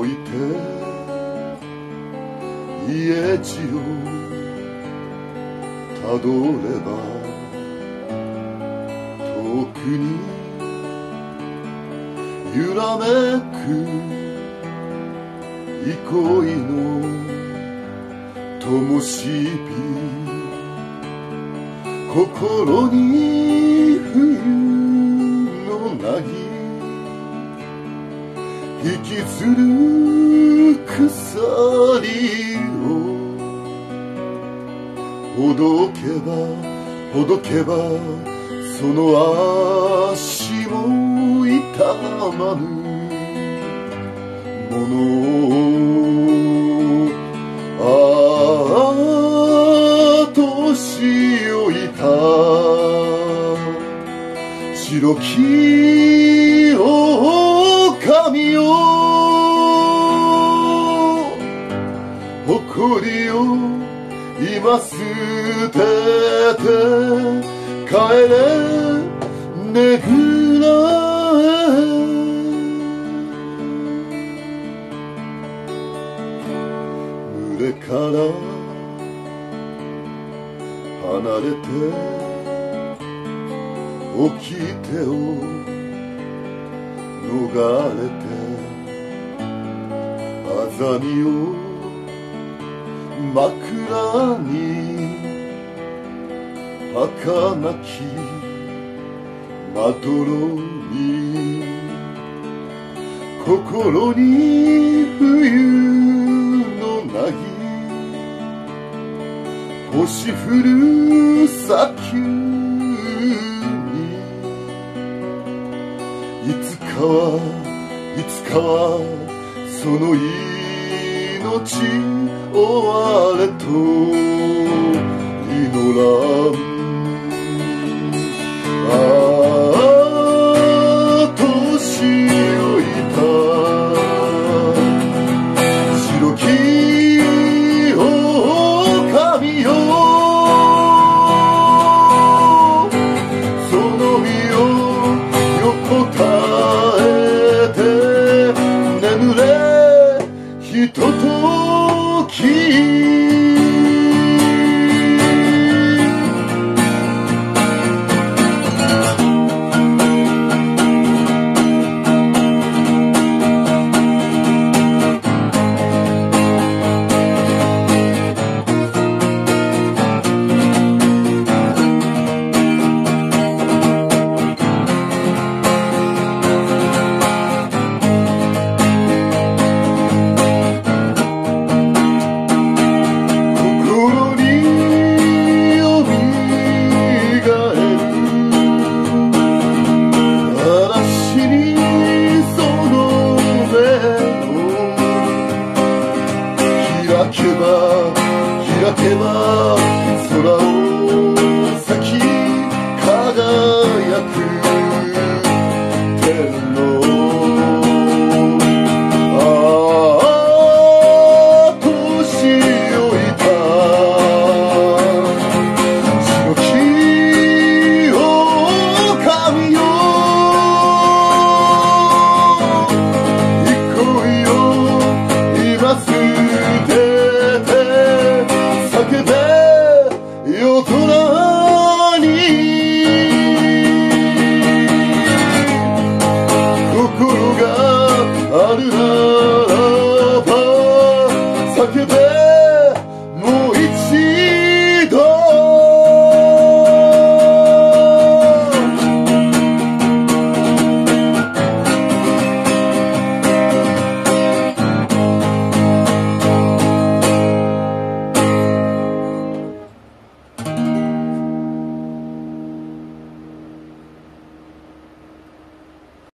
いて家路をたどれば遠くに揺らめく憩いの灯火、心に冬の凪引きずる鎖をほどけばその足も痛まぬもの年老いた白き狼よ誇りを今捨てて帰れねぐらへ群れから離れて掟を逃れてあざみを枕に儚きまどろみ心に冬の凪星降る砂丘にいつかはその命終われと祈らん年老いた白き狼よその身を横たえて眠れひととき開けば